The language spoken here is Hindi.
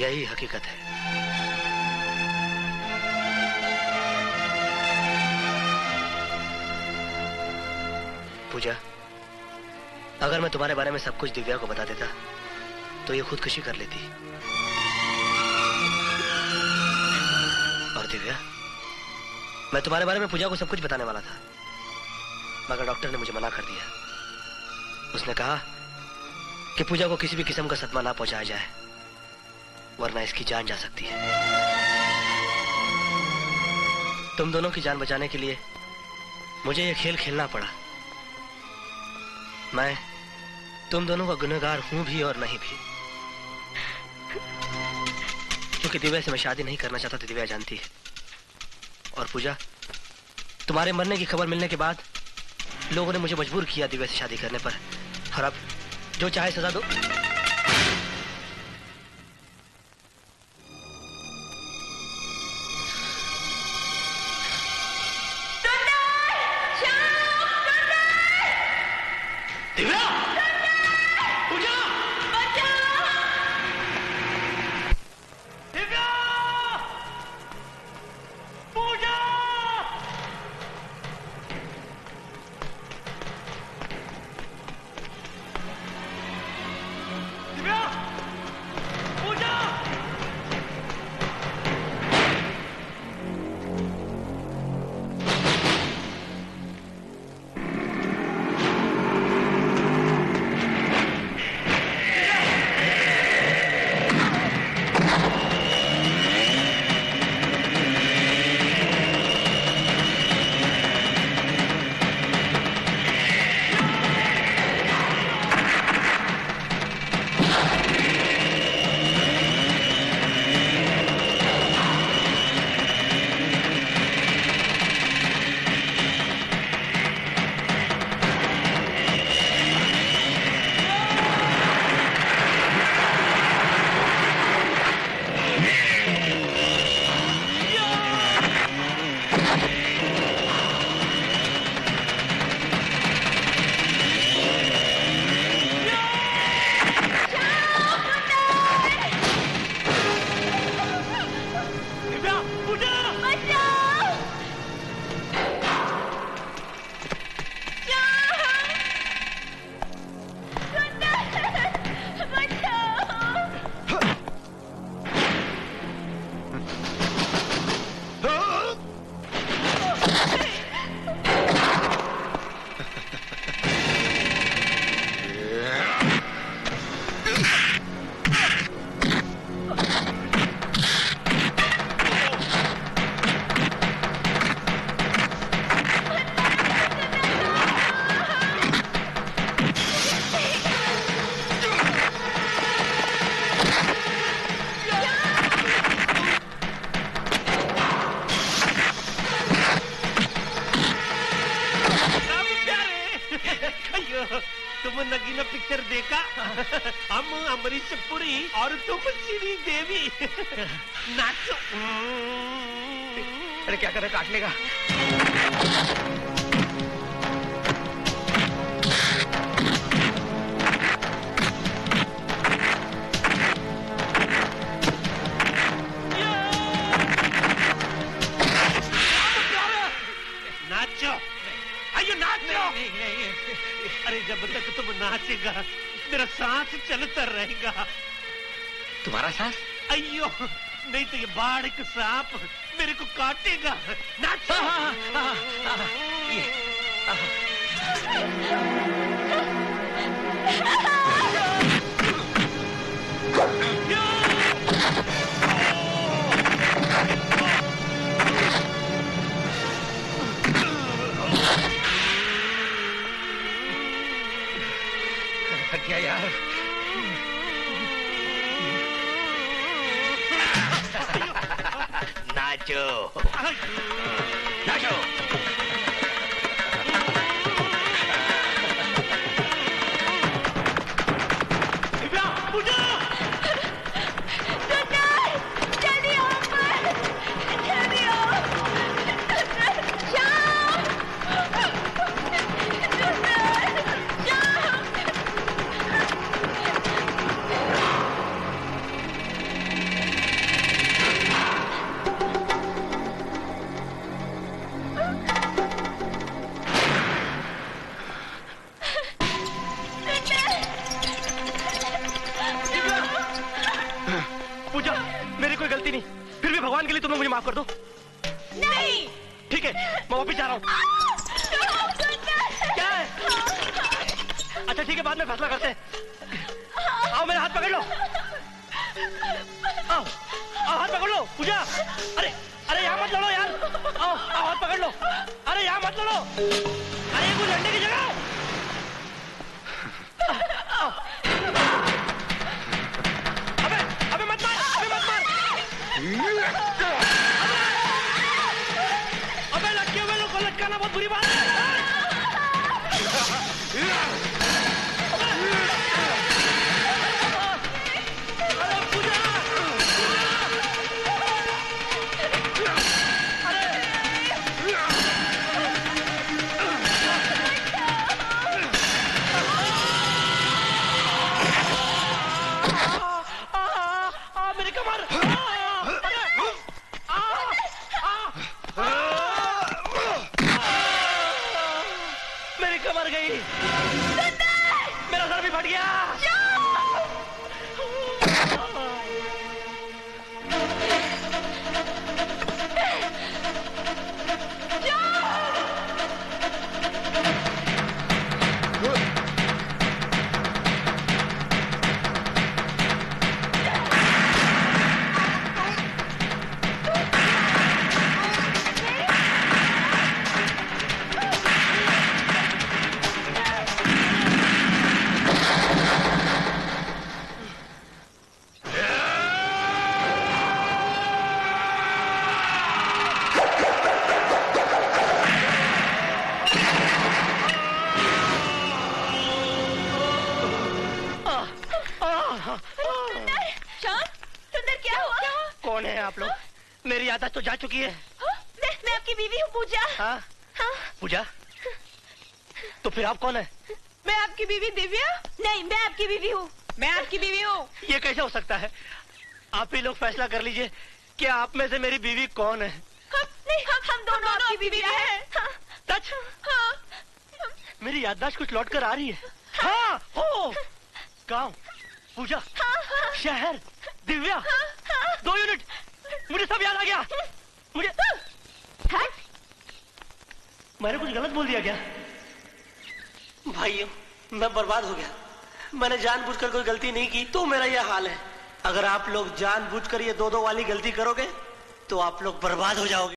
यही हकीकत है। पूजा, अगर मैं तुम्हारे बारे में सब कुछ दिव्या को बता देता तो ये खुदकुशी कर लेती। और दिव्या, मैं तुम्हारे बारे में पूजा को सब कुछ बताने वाला था, मगर डॉक्टर ने मुझे मना कर दिया। उसने कहा कि पूजा को किसी भी किस्म का सदमा ना पहुंचाया जाए, वरना इसकी जान जा सकती है। तुम दोनों की जान बचाने के लिए मुझे ये खेल खेलना पड़ा। मैं तुम दोनों का गुनहगार हूं भी और नहीं भी। क्योंकि दिव्या से मैं शादी नहीं करना चाहता था, दिव्या जानती है। और पूजा, तुम्हारे मरने की खबर मिलने के बाद लोगों ने मुझे मजबूर किया दिव्या से शादी करने पर। और अब जो चाहे सजा दो। दिव्या! पूजा! दिव्या! पूजा! दिव्या! पूजा! तुम नगीना पिक्चर देखा? हम अमरीश पुरी और तुम श्री देवी नाचो। अरे क्या करे, काट लेगा। नाचो, आइयो नाचो। अरे जब तक तुम नाचेगा मेरा सांस चलता रहेगा। तुम्हारा सांस? अयो, नहीं तो ये बाढ़ का सांप मेरे को काटेगा। नाचो। क्या यार, नाचो नाचो। दिव्या, पूजा, जल्दी आओ, जल्दी आओ। श्याम, माफ कर दो? नहीं। ठीक है, मैं वापिस जा रहा हूँ। क्या है? अच्छा ठीक है, बाद में फैसला करते हैं। आओ मेरा हाथ पकड़ लो। आओ आओ, हाथ पकड़ लो। पूजा, अरे अरे यहाँ मत लड़ो यार। आओ आओ, हाथ पकड़ लो। अरे यहाँ मत लड़ो। अरे ये कुछ लड़ने की जगह है। अबे अबे मत मार, अबे मत मार। अबे लटके हुए लोग को लटकाना बहुत बुरी बात है। मेरा सर भी फट गया। आप लोग, मेरी याददाश्त तो जा चुकी है। मैं आपकी बीवी हूँ पूजा। हाँ? पूजा, तो फिर आप कौन है? मैं आपकी बीवी दिव्या। नहीं, मैं आपकी बीवी हूँ। मैं आपकी बीवी हूँ। ये कैसे हो सकता है? आप ही लोग फैसला कर लीजिए कि आप में से मेरी बीवी कौन है। हम दोनों आपकी बीवी हैं। सच? मेरी याददाश्त कुछ लौट कर आ रही है। हाँ, हो गाँव, पूजा, शहर, दिव्या, 2 यूनिट, मुझे सब याद आ गया। मुझे मैंने कुछ गलत बोल दिया क्या? भाइयों, मैं बर्बाद हो गया। मैंने जानबूझकर कोई गलती नहीं की तो मेरा यह हाल है। अगर आप लोग जानबूझकर ये 2-2 वाली गलती करोगे तो आप लोग बर्बाद हो जाओगे।